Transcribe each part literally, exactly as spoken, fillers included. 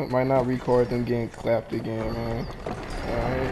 might not record them getting clapped again, man. Alright.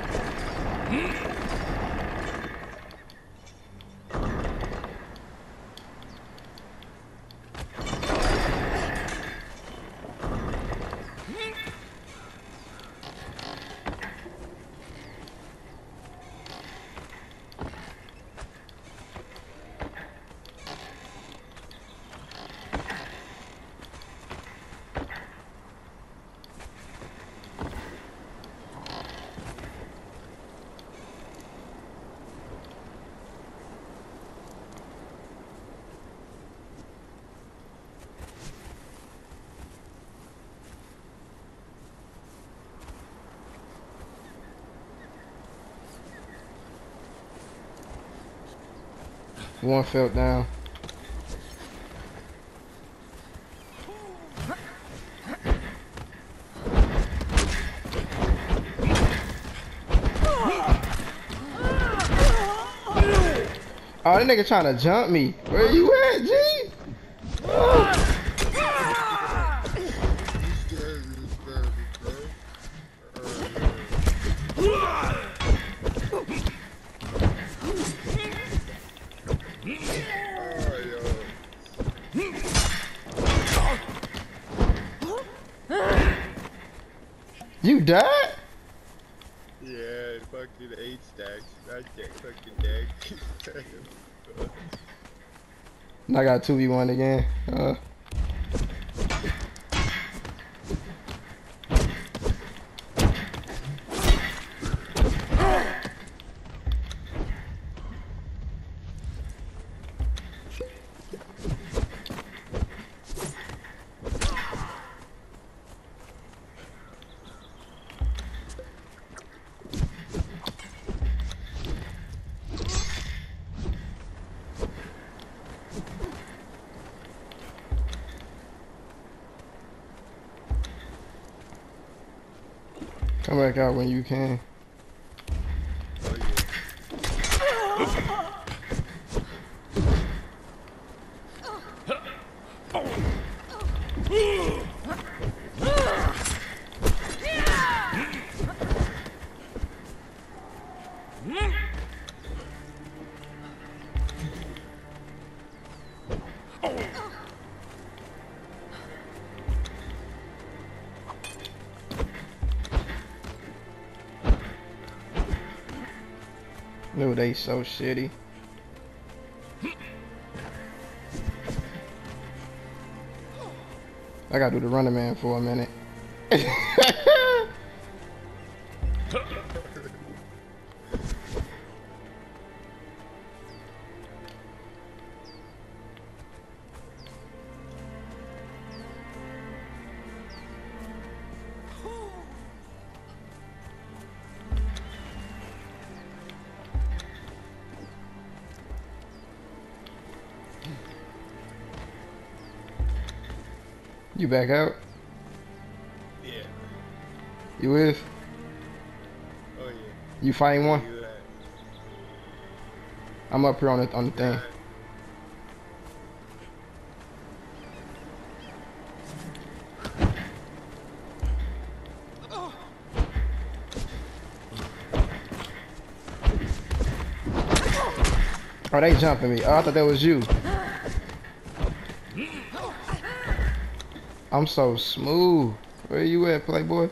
One fell down. Oh, that nigga trying to jump me. Where you at, G? Oh. You died? Yeah, fucking eight stacks. I can't fucking deck. I got two v one again. Uh. Come back out when you can. No, they so shitty. I gotta do the running man for a minute. You back out? Yeah. You with? Oh yeah. You fighting one? I'm up here on the on the thing. Oh, they jumping me. Oh, I thought that was you. I'm so smooth. Where you at, Playboy?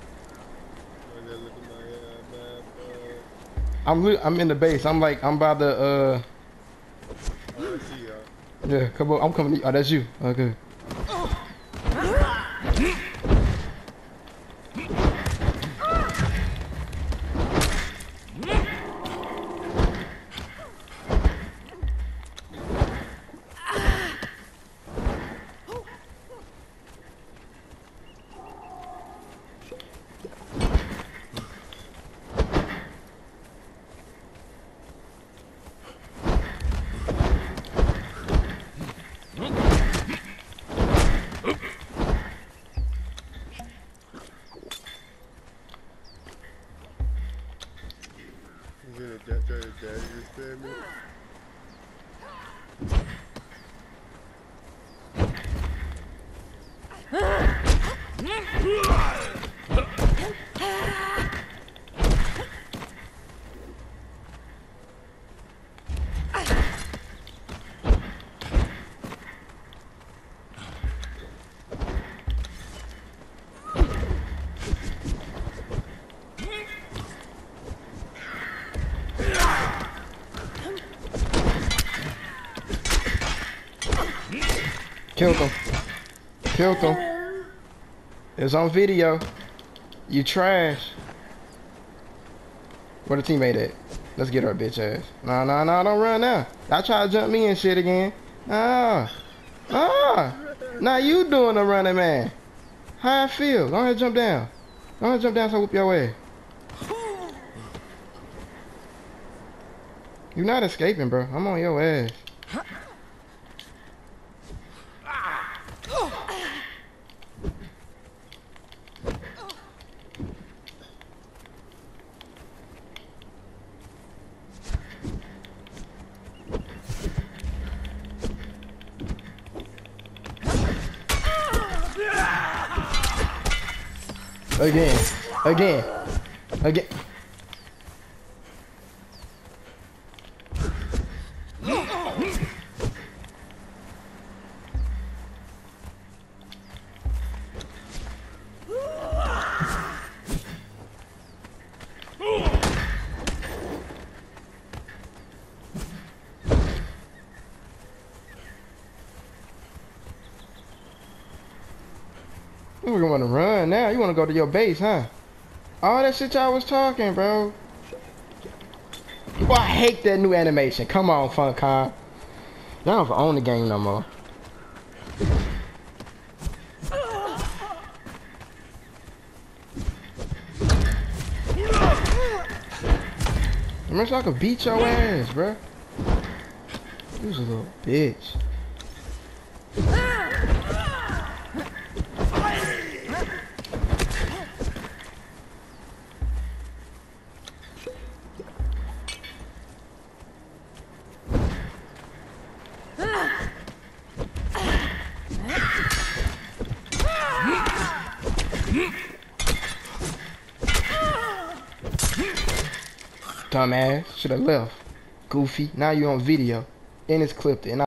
I'm I'm in the base. I'm like I'm by the uh. Oh, I see y'all. Yeah, come on. I'm coming. Oh, that's you. Okay. Family. Killed him. Killed him. It's on video. You trash. Where the teammate at? Let's get her bitch ass. Nah, nah, nah, don't run now. I try to jump me and shit again. Ah. Ah. Now you doing the running, man. How I feel? Go ahead, jump down. Go ahead, jump down so I whoop your ass. You're not escaping, bro. I'm on your ass. Again. Again. Again. You want to run now? You want to go to your base, huh? All that shit y'all was talking, bro. Boy, I hate that new animation. Come on, Funcom. Y'all don't own the game no more. I wish I could beat your ass, bro. You was a little bitch. Dumbass, should have left. Goofy, now you on video. And it's clipped. And I